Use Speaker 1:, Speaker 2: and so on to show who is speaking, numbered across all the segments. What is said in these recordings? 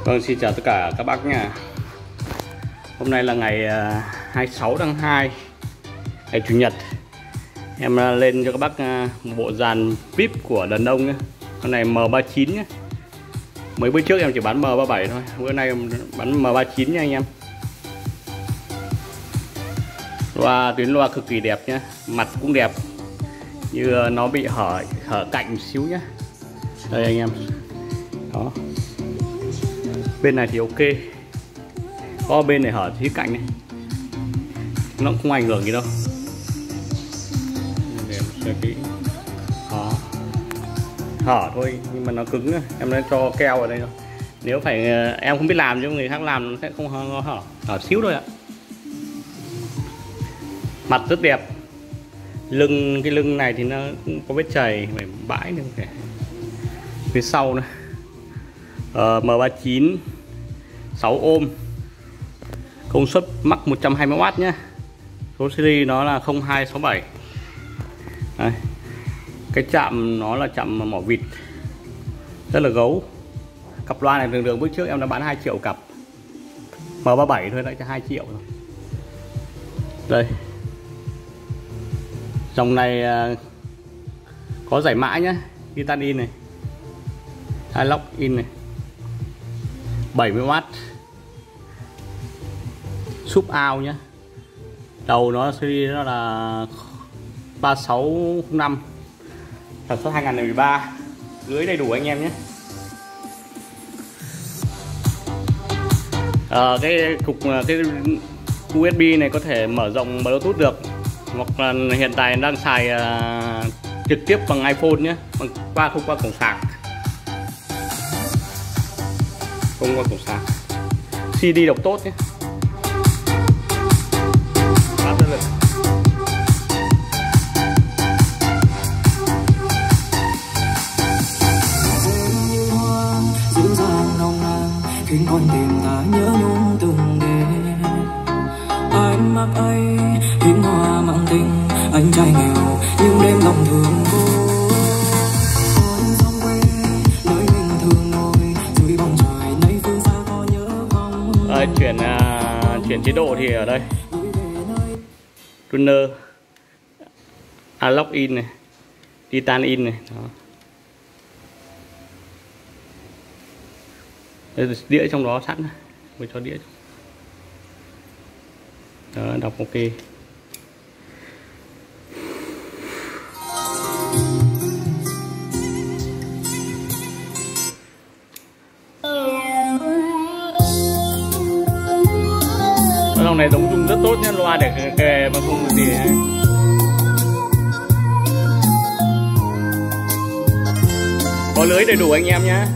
Speaker 1: Vâng, xin chào tất cả các bác nha. Hôm nay là ngày 26 tháng 2, ngày Chủ nhật. Em lên cho các bác một bộ dàn VIP của đàn ông nhé. Con này M39 nhé. Mấy bữa trước em chỉ bán M37 thôi, bữa nay em bán M39 nha anh em. Tuyến loa cực kỳ đẹp nhé, mặt cũng đẹp, như nó bị hở cạnh một xíu nhé. Đây anh em. Đó. Bên này thì ok, có bên này hở phía cạnh này, nó không ảnh hưởng gì đâu. Để xem kỹ. Đó. Hở thôi nhưng mà nó cứng nữa. Em đã cho keo ở đây rồi. Nếu phải em không biết làm chứ người khác làm nó sẽ không hở xíu thôi ạ. Mặt rất đẹp. Cái lưng này thì nó cũng có vết chày phải bãi nữa kìa. Phía sau nữa. M39 6 ohm, công suất max 120W nhé. Số series nó là 0267. Đây. Cái chạm nó là chạm mỏ vịt, rất là gấu. Cặp loa này thường bước trước em đã bán 2 triệu cặp, M37 thôi đã cho 2 triệu rồi. Đây, dòng này có giải mã nhé, titan in này, lock in này, 70W, sub out nhé. Đầu nó series nó là 3605, sản xuất 2013, lưới đầy đủ anh em nhé. Cái USB này có thể mở rộng Bluetooth được, hoặc là hiện tại đang xài trực tiếp bằng iPhone nhé, không qua cổng sạc. Không qua cổng sạc. CD đọc tốt nhé. Phát ra lực.
Speaker 2: Dịu dàng nồng nàn khiến con tim ta nhớ nhung từng đêm. Ánh mắt ấy khiến hoa mang tình, anh trai nghèo nhưng đêm lòng thương cô.
Speaker 1: Chuyển chế độ thì ở đây tuner, lock in này, titan in này. Đó. Đây, đĩa trong đó sẵn, mới cho đĩa. Đó, đọc ok. Dòng này giống chung rất tốt nhé, loa để kề mà không gì ấy. Có lưới đầy đủ anh em nhé.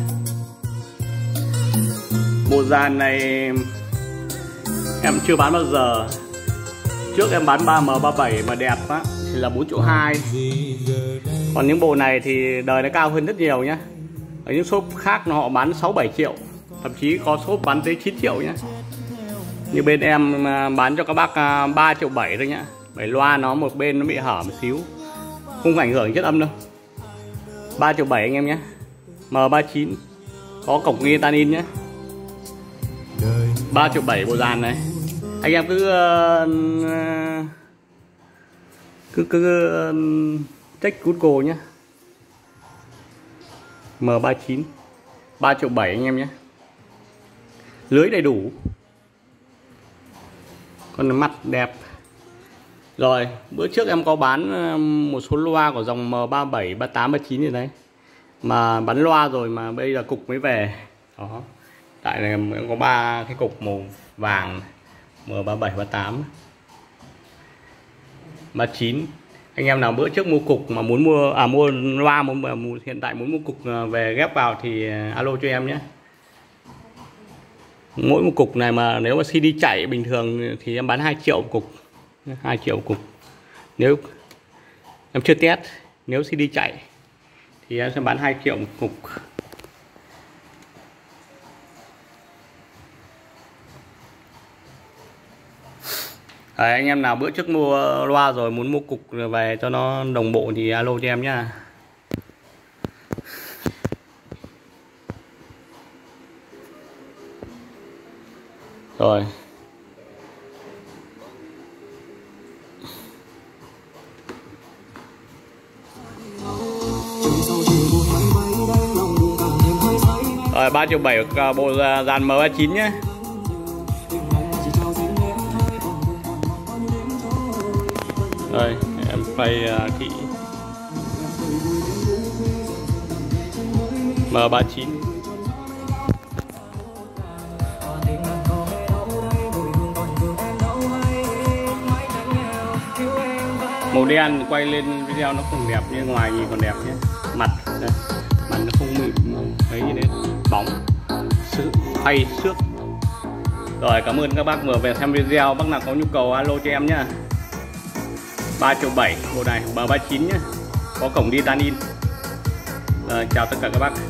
Speaker 1: Bộ dàn này em chưa bán bao giờ. Trước em bán 3M37 mà đẹp á thì là 4,2 triệu. Còn những bộ này thì đời nó cao hơn rất nhiều nhé. Ở những shop khác họ bán 6-7 triệu, thậm chí có shop bán tới 9 triệu nhé. Như bên em bán cho các bác 3,7 triệu thôi nhá. Bởi loa nó một bên nó bị hở một xíu, không ảnh hưởng chất âm đâu. 3,7 triệu anh em nhé. M39 có cổng nghe tan in nhé. 3,7 triệu bộ dàn này. Anh em cứ check Google nhé. M39 3,7 triệu anh em nhé. Lưới đầy đủ, con mặt đẹp. Rồi bữa trước em có bán một số loa của dòng M37, 38, 39 gì đấy, mà bán loa rồi mà bây giờ cục mới về. Đó, tại này em có 3 cái cục màu vàng M37, 38, 39. Anh em nào bữa trước mua cục mà muốn mua loa, hiện tại muốn mua cục về ghép vào thì alo cho em nhé. Mỗi một cục này mà nếu mà CD chạy bình thường thì em bán 2 triệu cục. 2 triệu cục. Nếu em chưa test, nếu CD chạy thì em sẽ bán 2 triệu một cục. Đấy, anh em nào bữa trước mua loa rồi muốn mua cục về cho nó đồng bộ thì alo cho em nhá. Rồi. Rồi 3.7 triệu bộ dàn M39 nhé. Rồi em play kỹ M39. Màu đen quay lên video nó không đẹp, như ngoài nhìn còn đẹp nhé. Mặt đây, mặt nó không mịn mấy gì đấy, bóng sự phay xước. Rồi cảm ơn các bác vừa về xem video. Bác nào có nhu cầu alo cho em nhá. 3.7 triệu bộ này M39 nhé, có cổng đi tan in. Chào tất cả các bác.